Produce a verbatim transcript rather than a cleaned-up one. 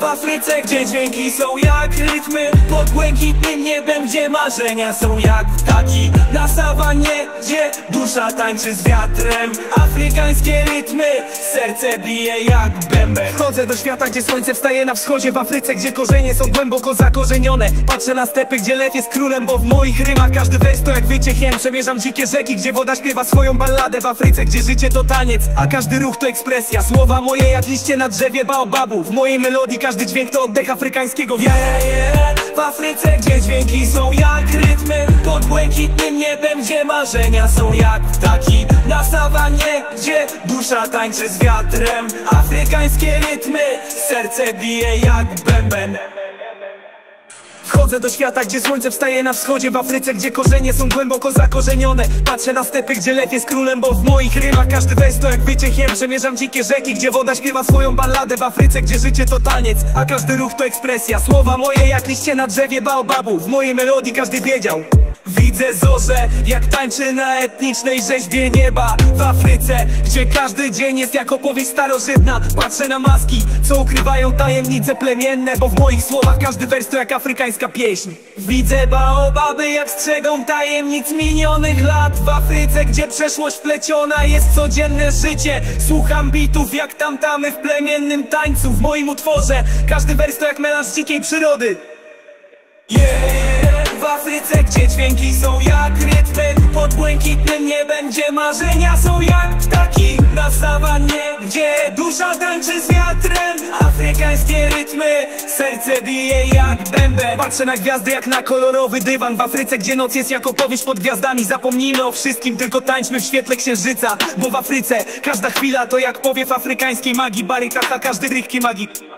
Afryce, gdzie dźwięki są jak rytmy, pod błękitnym niebem, gdzie marzenia są jak ptaki. Na sawannie, gdzie dusza tańczy z wiatrem, afrykańskie rytmy, serce bije jak bęben. Wchodzę do świata, gdzie słońce wstaje na wschodzie, w Afryce, gdzie korzenie są głęboko zakorzenione. Patrzę na stepy, gdzie lew jest królem, bo w moich rymach każdy wers to jak wycie hymn. Przemierzam dzikie rzeki, gdzie woda śpiewa swoją balladę. W Afryce, gdzie życie to taniec, a każdy ruch to ekspresja. Słowa moje jak liście na drzewie baobabu, w mojej melodii każdy dźwięk to oddech afrykańskiego wiatru. Yeah, yeah. W Afryce, gdzie dźwięki są jak rytmy, pod błękitnym niebem, gdzie marzenia są jak ptaki. Na sawannie, gdzie dusza tańczy z wiatrem, afrykańskie rytmy, serce bije jak bęben. Wchodzę do świata, gdzie słońce wstaje na wschodzie, w Afryce, gdzie korzenie są głęboko zakorzenione. Patrzę na stepy, gdzie lew jest królem, bo w moich rymach każdy wers to jak wycie hymn. Przemierzam dzikie rzeki, gdzie woda śpiewa swoją balladę. W Afryce, gdzie życie to taniec, a każdy ruch to ekspresja. Słowa moje jak liście na drzewie baobabu, w mojej melodii każdy wiedział. Widzę zorze, jak tańczy na etnicznej rzeźbie nieba. W Afryce, gdzie każdy dzień jest jak opowieść starożytna. Patrzę na maski, co ukrywają tajemnice plemienne, bo w moich słowach każdy wers to jak afrykańska pieśń. Widzę baobaby, jak strzegą tajemnic minionych lat. W Afryce, gdzie przeszłość wpleciona jest w codzienne życie. Słucham bitów jak tamtamy w plemiennym tańcu. W moim utworze każdy wers to jak melanż dzikiej przyrody. Yeah. W Afryce, gdzie dźwięki są jak rytmy, pod błękitnym niebem, gdzie marzenia są jak ptaki. Na sawannie, gdzie dusza tańczy z wiatrem, afrykańskie rytmy, serce bije jak bęben. Patrzę na gwiazdy jak na kolorowy dywan. W Afryce, gdzie noc jest jak opowieść pod gwiazdami. Zapomnijmy o wszystkim, tylko tańczmy w świetle księżyca, bo w Afryce każda chwila to jak powiew afrykańskiej magii. Barykata, każdy rychki magii.